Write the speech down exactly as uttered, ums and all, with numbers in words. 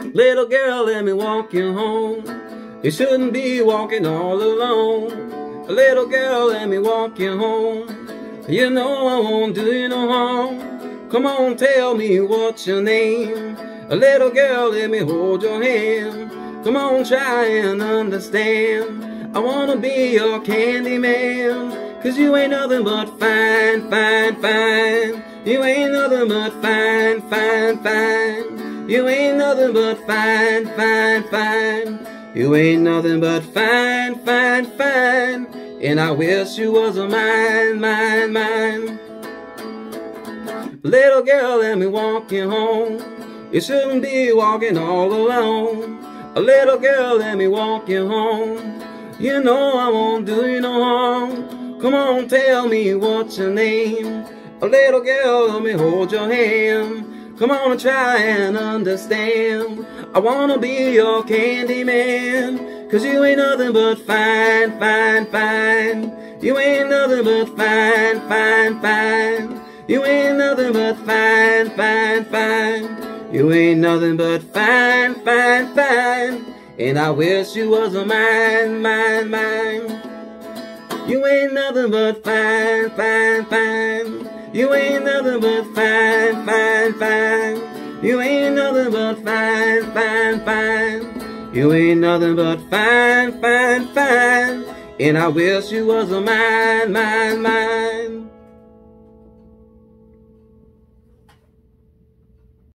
Little girl, let me walk you home. You shouldn't be walking all alone. Little girl, let me walk you home. You know I won't do you no harm. Come on, tell me what's your name. Little girl, let me hold your hand. Come on, try and understand. I wanna be your candy man. Cause you ain't nothing but fine, fine, fine. You ain't nothing but fine, fine, fine. You ain't nothing but fine, fine, fine. You ain't nothing but fine, fine, fine. And I wish you was a mine, mine, mine. Little girl, let me walk you home. You shouldn't be walking all alone. A little girl, let me walk you home. You know I won't do you no harm. Come on, tell me what's your name. A little girl, let me hold your hand. Come on and try and understand. I wanna be your candy man. Cause you ain't nothing but fine, fine, fine. You ain't nothing but fine, fine, fine. You ain't nothing but fine, fine, fine. You ain't nothing but fine, fine, fine. And I wish you was a mine, mine, mine. You ain't nothing but fine, fine, fine. You ain't nothing but fine, fine, fine. You ain't nothing but fine, fine, fine. You ain't nothing but fine, fine, fine. And I wish you was a mine, mine, mine.